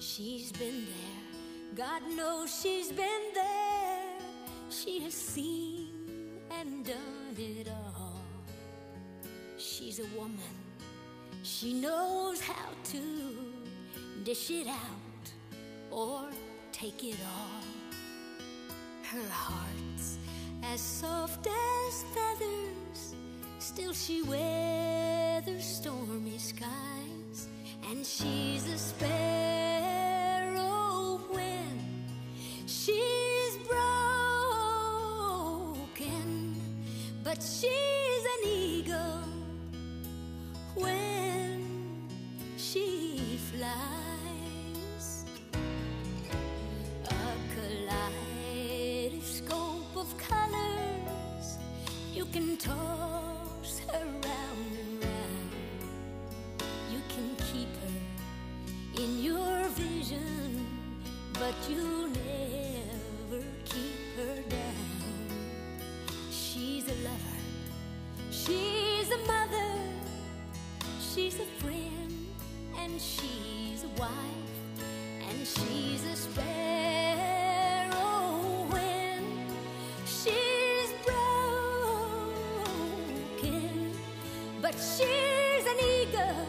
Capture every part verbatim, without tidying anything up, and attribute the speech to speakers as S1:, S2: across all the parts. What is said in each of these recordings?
S1: She's been there, God knows she's been there. She has seen and done it all. She's a woman, she knows how to dish it out or take it all. Her heart's as soft as feathers, still she weathers stormy skies. And she's a sparrow when she's broken, but she's an eagle when she flies. A kaleidoscope of colors, you can toss her round and round. You can keep her in your vision, but you'll never keep her down. She's a lover, she's a mother, she's a friend, and she's a wife, and she's a sparrow when she's broken, but she's an eagle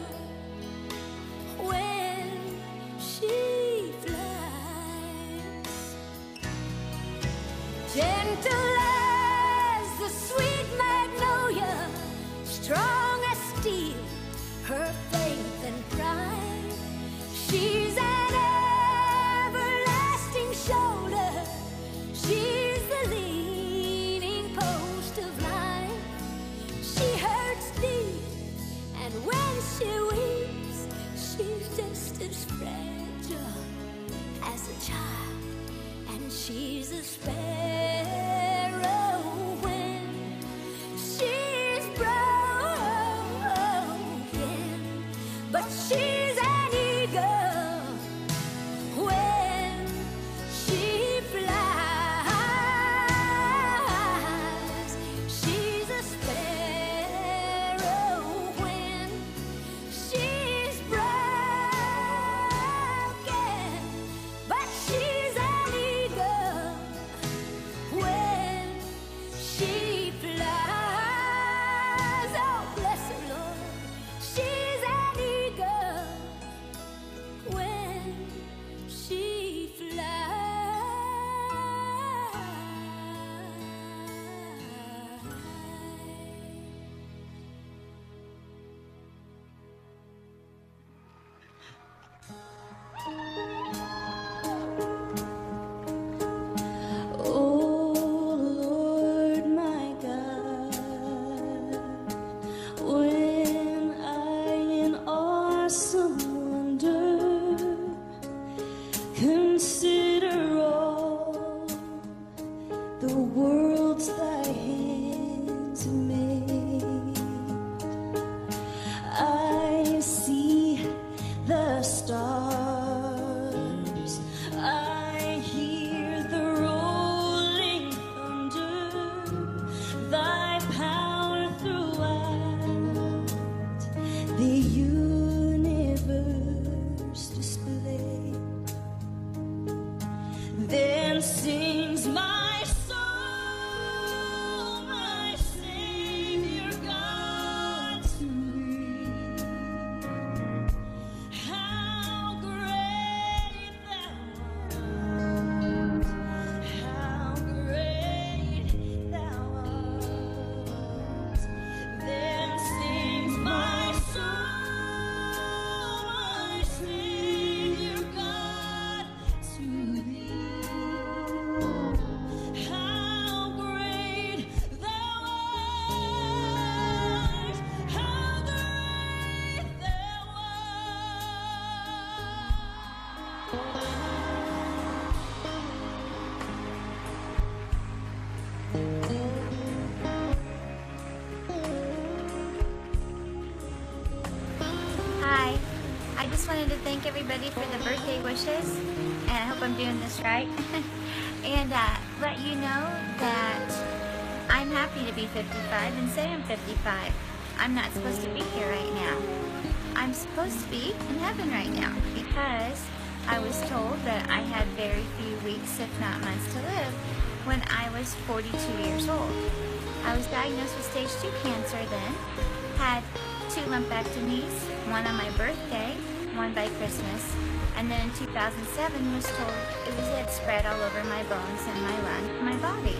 S1: when she flies. Gentle as the sweet magnolia, strong as steel, her faith and pride. She's an everlasting shoulder, she's the leaning post of life. She hurts deep, and when she weeps, she's just as fragile as a child. And she's a sparrow when she's broken, but she's an eagle when she flies. She's a sparrow when she's broken, but she's an eagle when she flies. Oh, bless her, Lord. She's an eagle when she flies.
S2: Oh Lord my God, when I in awesome wonder consider all the worlds thy hands made, I see the stars, I hear the rolling thunder, thy power throughout the universe display. Then sings my soul, my Savior God to me. How great thou art, how great thou art. Then sings my soul, my Savior God to thee. How great thou art, how great thou
S3: Hi, I just wanted to thank everybody for the birthday wishes, and I hope I'm doing this right, and uh, let you know that I'm happy to be fifty-five and say I'm fifty-five. I'm not supposed to be here right now. I'm supposed to be in heaven right now because I was told that I had very few weeks, if not months, to live when I was forty-two years old. I was diagnosed with stage two cancer then, had two lumpectomies, one on my birthday, one by Christmas, and then in two thousand seven was told it was had spread all over my bones and my lung, my body.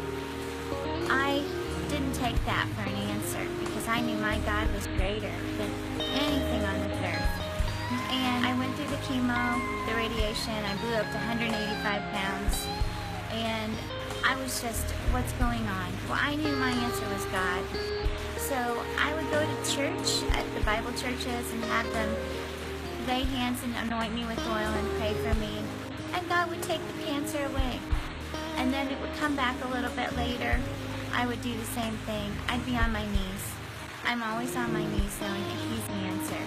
S3: I didn't take that for an answer because I knew my God was greater than anything on this earth. And I went through the chemo, the radiation, I blew up to one hundred eighty-five pounds, and I was just, what's going on? Well, I knew my answer was God. So I would go to church, at the Bible churches, and have them lay hands and anoint me with oil and pray for me. And God would take the cancer away. And then it would come back a little bit later. I would do the same thing. I'd be on my knees. I'm always on my knees knowing that He's the answer.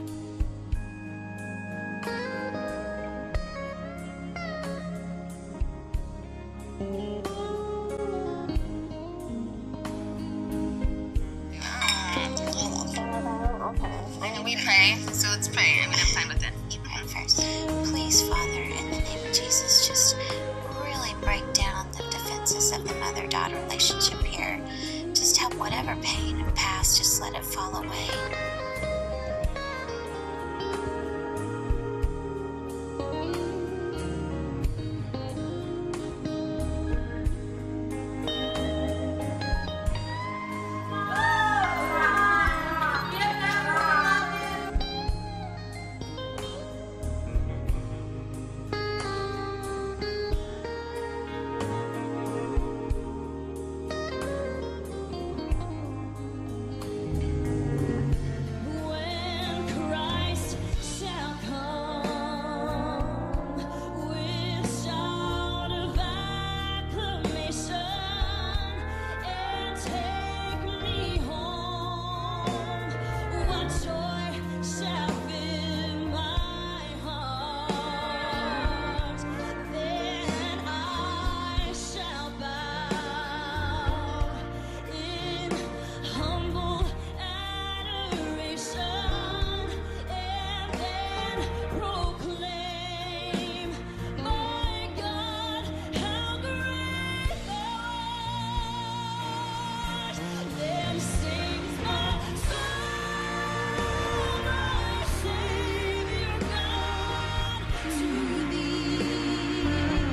S4: We pray, so let's pray. I'm gonna have time with it.
S5: You pray first. Please, Father, in the name of Jesus, just really break down the defenses of the mother-daughter relationship here. Just help whatever pain and past, just let it fall away.
S2: When Christ shall come with shout of acclamation and take me home, what joy shall fill my heart? Then I shall bow in humble adoration and then proclaim, my God, how great Thou art. Then sings my soul, my Savior God, to Thee.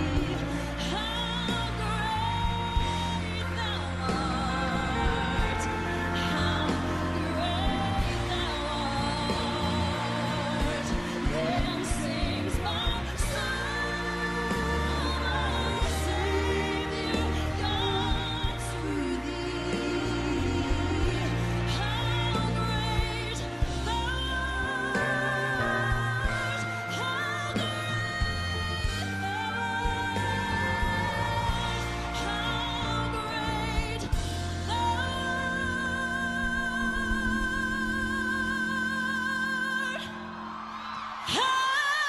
S2: How great Thou art, how great Thou art. Then sings my soul, my Savior God, to Thee. How great Thou art, how great Thou art.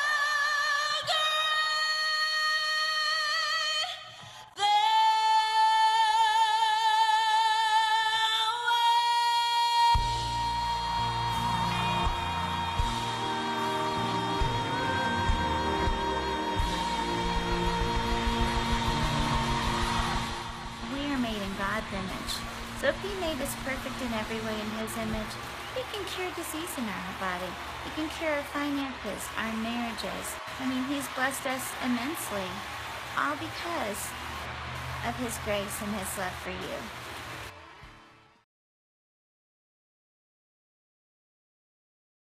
S3: We are made in God's image. So if He made us perfect in every way in His image, He can cure disease in our body. He can cure our finances, our marriages. I mean, He's blessed us immensely, all because of His grace and His love for you.